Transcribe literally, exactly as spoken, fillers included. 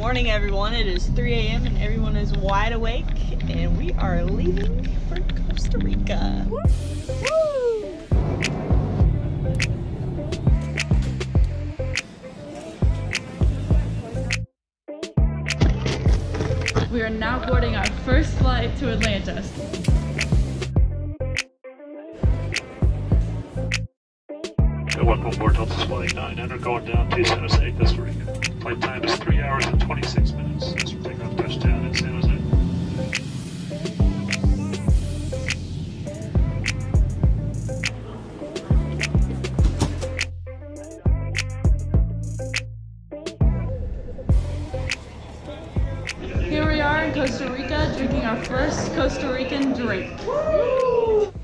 morning, everyone. It is three A M and everyone is wide awake, and we are leaving for Costa Rica. Woo! We are now boarding our first flight to Atlanta. Welcome aboard Delta Flight nine and are going down to San Jose, Costa Rica. Flight time is three hours and twenty-six minutes as we take off touchdown in San Jose. Here we are in Costa Rica drinking our first Costa Rican drink. Woo!